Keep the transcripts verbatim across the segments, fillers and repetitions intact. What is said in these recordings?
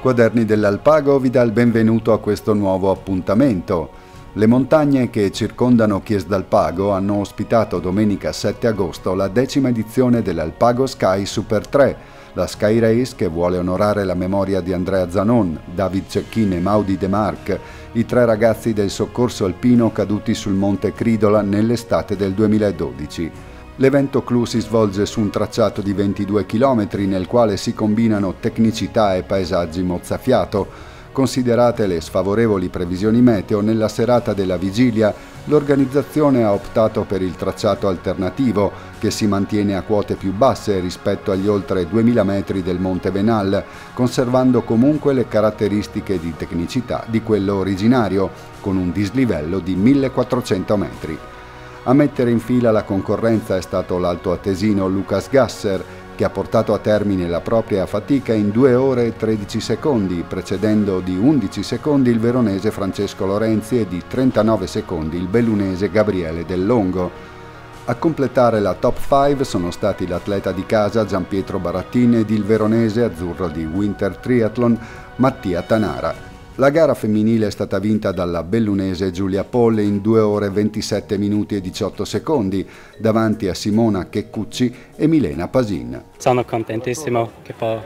Quaderni dell'Alpago vi dà il benvenuto a questo nuovo appuntamento. Le montagne che circondano Chies d'Alpago hanno ospitato domenica sette agosto la decima edizione dell'Alpago Sky Super tre, la Sky Race che vuole onorare la memoria di Andrea Zanon, David Cecchin e Maudie De Marc, i tre ragazzi del soccorso alpino caduti sul monte Cridola nell'estate del duemiladodici. L'evento clou si svolge su un tracciato di ventidue chilometri nel quale si combinano tecnicità e paesaggi mozzafiato. Considerate le sfavorevoli previsioni meteo, nella serata della vigilia l'organizzazione ha optato per il tracciato alternativo, che si mantiene a quote più basse rispetto agli oltre duemila metri del Monte Venal, conservando comunque le caratteristiche di tecnicità di quello originario, con un dislivello di millequattrocento metri. A mettere in fila la concorrenza è stato l'altoatesino Lucas Gasser, che ha portato a termine la propria fatica in due ore e tredici secondi, precedendo di undici secondi il veronese Francesco Lorenzi e di trentanove secondi il bellunese Gabriele Del Longo. A completare la top cinque sono stati l'atleta di casa Gianpietro Barattin ed il veronese azzurro di Winter Triathlon Mattia Tanara. La gara femminile è stata vinta dalla bellunese Giulia Polle in due ore ventisette minuti e diciotto secondi, davanti a Simona Checcucci e Milena Pasin. Sono contentissimo che po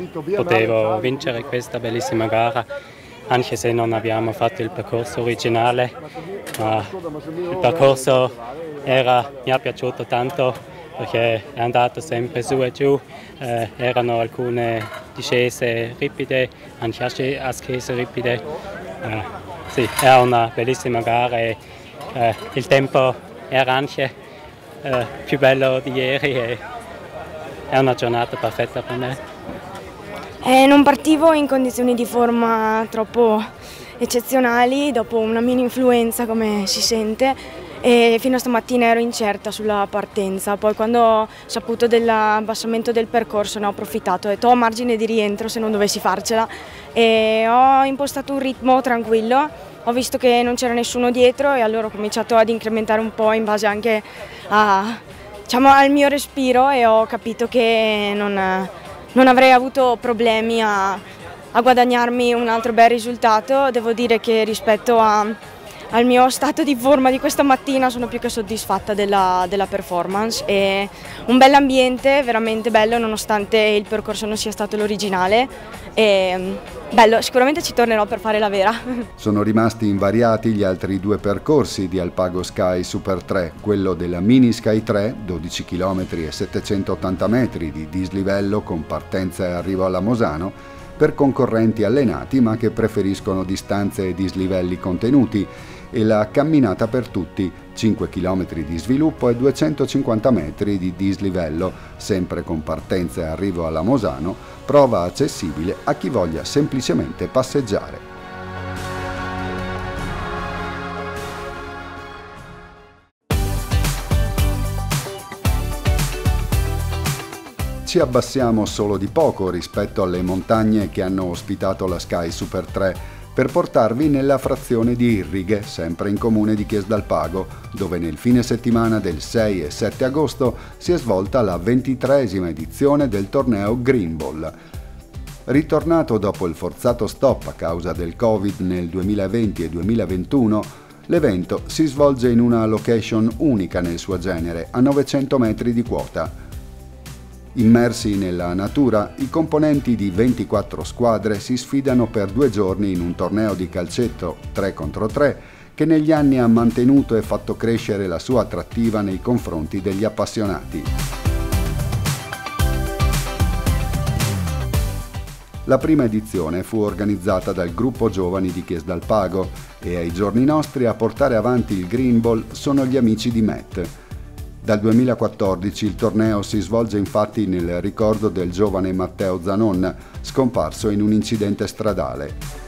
potevo vincere questa bellissima gara, anche se non abbiamo fatto il percorso originale, ma il percorso era, mi è piaciuto tanto perché è andato sempre su e giù, eh, erano alcune discese ripide, anche ascese ripide. Eh, sì, era una bellissima gara e eh, il tempo era anche eh, più bello di ieri e è una giornata perfetta per me. Eh, non partivo in condizioni di forma troppo eccezionali, dopo una mini influenza come si sente, e fino a stamattina ero incerta sulla partenza. Poi quando ho saputo dell'abbassamento del percorso ne ho approfittato, ho detto ho margine di rientro se non dovessi farcela, e ho impostato un ritmo tranquillo, ho visto che non c'era nessuno dietro e allora ho cominciato ad incrementare un po' in base anche a, diciamo, al mio respiro, e ho capito che non, non avrei avuto problemi a, a guadagnarmi un altro bel risultato. Devo dire che rispetto a al mio stato di forma di questa mattina sono più che soddisfatta della, della performance, e un bell'ambiente, veramente bello nonostante il percorso non sia stato l'originale, e bello, sicuramente ci tornerò per fare la vera. Sono rimasti invariati gli altri due percorsi di Alpago Sky Super tre, quello della Mini Sky tre, dodici chilometri e settecentottanta metri di dislivello con partenza e arrivo alla Mosano, per concorrenti allenati ma che preferiscono distanze e dislivelli contenuti, e la camminata per tutti, cinque chilometri di sviluppo e duecentocinquanta metri di dislivello, sempre con partenza e arrivo alla Mosano, prova accessibile a chi voglia semplicemente passeggiare. Ci abbassiamo solo di poco rispetto alle montagne che hanno ospitato la Sky Super tre per portarvi nella frazione di Irrighe, sempre in comune di Chies d'Alpago, dove nel fine settimana del sei e sette agosto si è svolta la ventitreesima edizione del torneo Green Ball. Ritornato dopo il forzato stop a causa del Covid nel duemilaventi e duemilaventuno, l'evento si svolge in una location unica nel suo genere, a novecento metri di quota. Immersi nella natura, i componenti di ventiquattro squadre si sfidano per due giorni in un torneo di calcetto tre contro tre che negli anni ha mantenuto e fatto crescere la sua attrattiva nei confronti degli appassionati. La prima edizione fu organizzata dal gruppo giovani di Chies d'Alpago e ai giorni nostri a portare avanti il Green Ball sono gli amici di Met. Dal duemilaquattordici il torneo si svolge infatti nel ricordo del giovane Matteo Zanon, scomparso in un incidente stradale.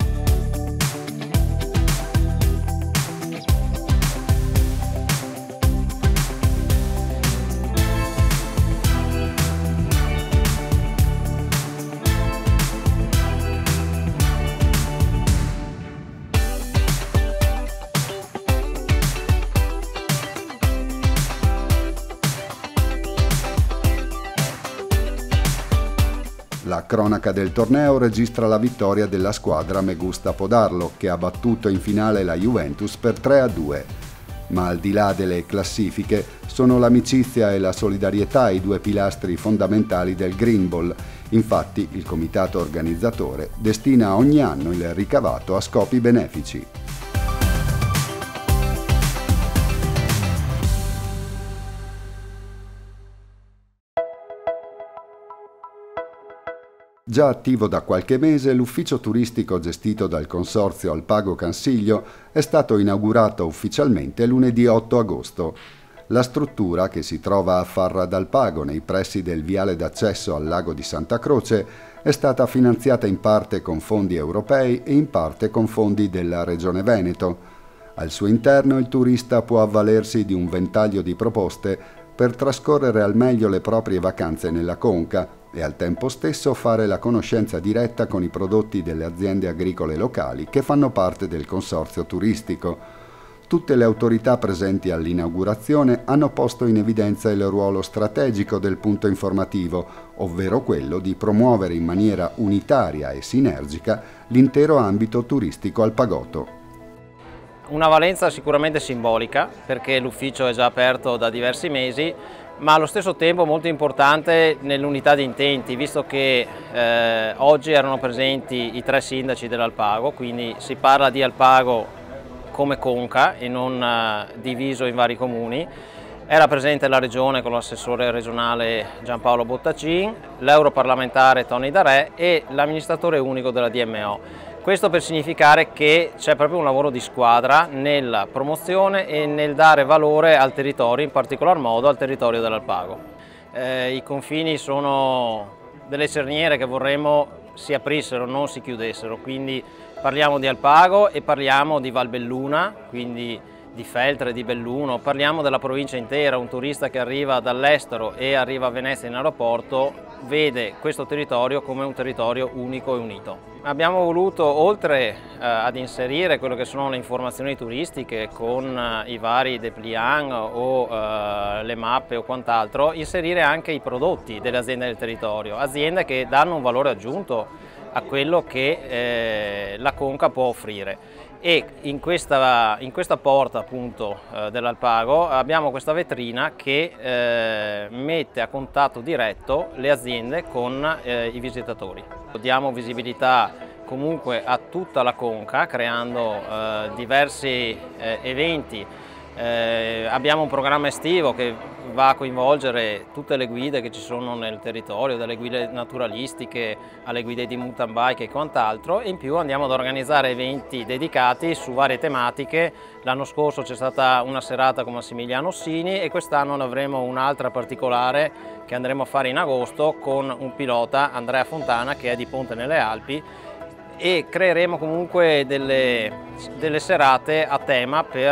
La cronaca del torneo registra la vittoria della squadra Me Gusta Podarlo, che ha battuto in finale la Juventus per tre a due. Ma al di là delle classifiche, sono l'amicizia e la solidarietà i due pilastri fondamentali del Green Ball. Infatti, il comitato organizzatore destina ogni anno il ricavato a scopi benefici. Già attivo da qualche mese, l'ufficio turistico gestito dal consorzio Alpago Cansiglio è stato inaugurato ufficialmente lunedì otto agosto. La struttura, che si trova a Farra d'Alpago, nei pressi del viale d'accesso al lago di Santa Croce, è stata finanziata in parte con fondi europei e in parte con fondi della Regione Veneto. Al suo interno il turista può avvalersi di un ventaglio di proposte per trascorrere al meglio le proprie vacanze nella conca e al tempo stesso fare la conoscenza diretta con i prodotti delle aziende agricole locali che fanno parte del consorzio turistico. Tutte le autorità presenti all'inaugurazione hanno posto in evidenza il ruolo strategico del punto informativo, ovvero quello di promuovere in maniera unitaria e sinergica l'intero ambito turistico alpagotto. Una valenza sicuramente simbolica, perché l'ufficio è già aperto da diversi mesi, ma allo stesso tempo molto importante nell'unità di intenti, visto che eh, oggi erano presenti i tre sindaci dell'Alpago, quindi si parla di Alpago come conca e non eh, diviso in vari comuni. Era presente la Regione con l'assessore regionale Giampaolo Bottacin, l'europarlamentare Tony Darè e l'amministratore unico della D M O. Questo per significare che c'è proprio un lavoro di squadra nella promozione e nel dare valore al territorio, in particolar modo al territorio dell'Alpago. Eh, I confini sono delle cerniere che vorremmo si aprissero, non si chiudessero, quindi parliamo di Alpago e parliamo di Valbelluna, quindi di Feltre, di Belluno, parliamo della provincia intera. Un turista che arriva dall'estero e arriva a Venezia in aeroporto vede questo territorio come un territorio unico e unito. Abbiamo voluto, oltre eh, ad inserire quello che sono le informazioni turistiche con eh, i vari dépliant o eh, le mappe o quant'altro, inserire anche i prodotti delle aziende del territorio, aziende che danno un valore aggiunto a quello che eh, la conca può offrire. E in questa, in questa porta appunto eh, dell'Alpago abbiamo questa vetrina che eh, mette a contatto diretto le aziende con eh, i visitatori. Diamo visibilità comunque a tutta la conca creando eh, diversi eh, eventi. Eh, abbiamo un programma estivo che va a coinvolgere tutte le guide che ci sono nel territorio, dalle guide naturalistiche alle guide di mountain bike e quant'altro, e in più andiamo ad organizzare eventi dedicati su varie tematiche. L'anno scorso c'è stata una serata con Massimiliano Ossini e quest'anno ne avremo un'altra particolare che andremo a fare in agosto con un pilota, Andrea Fontana, che è di Ponte nelle Alpi, e creeremo comunque delle, delle serate a tema per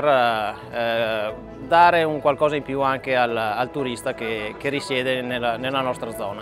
eh, dare un qualcosa in più anche al, al turista che, che risiede nella, nella nostra zona.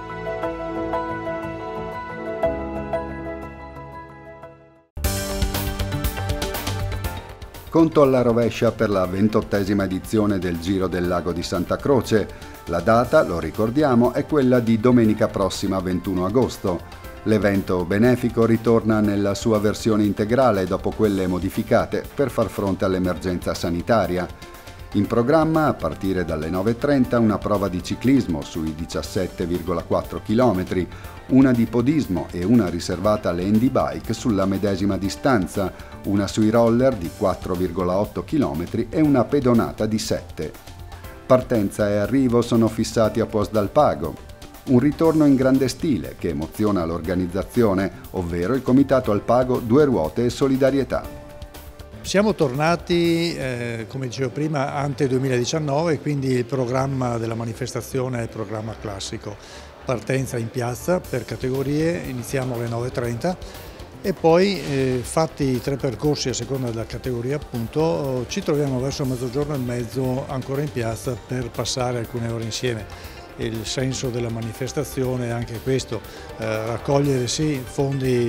Conto alla rovescia per la ventottesima edizione del Giro del Lago di Santa Croce. La data, lo ricordiamo, è quella di domenica prossima ventuno agosto. L'evento benefico ritorna nella sua versione integrale dopo quelle modificate per far fronte all'emergenza sanitaria. In programma, a partire dalle nove e trenta, una prova di ciclismo sui diciassette virgola quattro chilometri, una di podismo e una riservata alle handy bike sulla medesima distanza, una sui roller di quattro virgola otto chilometri e una pedonata di sette. Partenza e arrivo sono fissati a Puos d'Alpago. Un ritorno in grande stile che emoziona l'organizzazione, ovvero il Comitato Alpago Due Ruote e Solidarietà. Siamo tornati, eh, come dicevo prima, ante duemiladiciannove, quindi il programma della manifestazione è il programma classico. Partenza in piazza per categorie, iniziamo alle nove e trenta e poi, eh, fatti i tre percorsi a seconda della categoria appunto, ci troviamo verso mezzogiorno e mezzo ancora in piazza per passare alcune ore insieme. Il senso della manifestazione è anche questo, eh, raccogliere sì fondi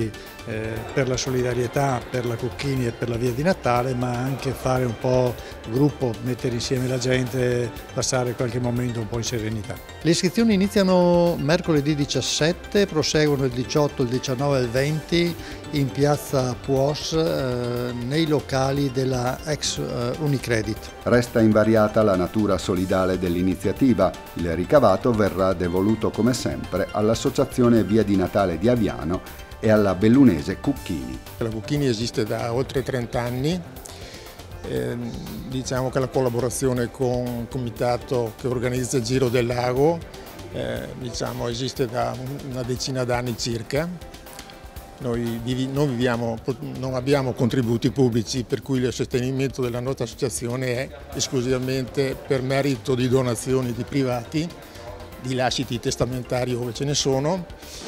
eh, per la solidarietà, per la Cucchini e per la via di Natale, ma anche fare un po' gruppo, mettere insieme la gente, passare qualche momento un po' in serenità. Le iscrizioni iniziano mercoledì diciassette, proseguono il diciotto, il diciannove e il venti in piazza Puos, eh, nei locali della ex eh, Unicredit. Resta invariata la natura solidale dell'iniziativa. Il ricavato verrà devoluto come sempre all'Associazione Via di Natale di Aviano e alla bellunese Cucchini. La Cucchini esiste da oltre trenta anni. Eh, diciamo che la collaborazione con il comitato che organizza il Giro del Lago eh, diciamo, esiste da una decina d'anni circa. Noi non, viviamo, non abbiamo contributi pubblici, per cui il sostenimento della nostra associazione è esclusivamente per merito di donazioni di privati, di lasciti testamentari ove ce ne sono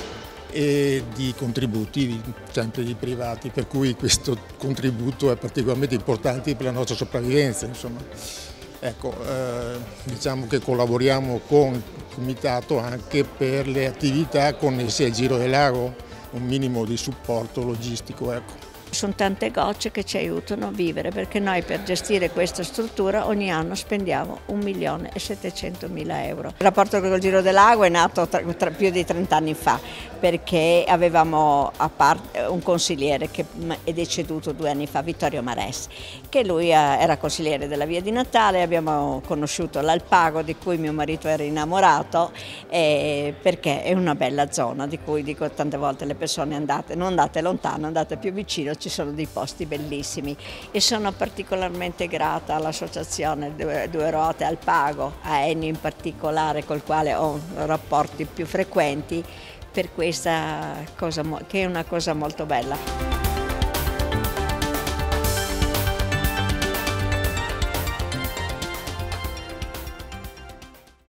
e di contributi sempre di privati, per cui questo contributo è particolarmente importante per la nostra sopravvivenza. Insomma. Ecco, eh, diciamo che collaboriamo con il comitato anche per le attività connesse al Giro del Lago, un minimo di supporto logistico. Ecco. Sono tante gocce che ci aiutano a vivere, perché noi per gestire questa struttura ogni anno spendiamo un milione e settecentomila euro. Il rapporto con il Giro del Lago è nato tra, tra, più di trent'anni fa, perché avevamo a parte un consigliere che è deceduto due anni fa, Vittorio Mares, che lui era consigliere della Via di Natale. Abbiamo conosciuto l'Alpago, di cui mio marito era innamorato, eh, perché è una bella zona di cui dico tante volte alle persone: andate, non andate lontano, andate più vicino, ci sono dei posti bellissimi. E sono particolarmente grata all'associazione Due, Due Ruote Alpago, a Ennio in particolare, col quale ho rapporti più frequenti, per questa cosa che è una cosa molto bella.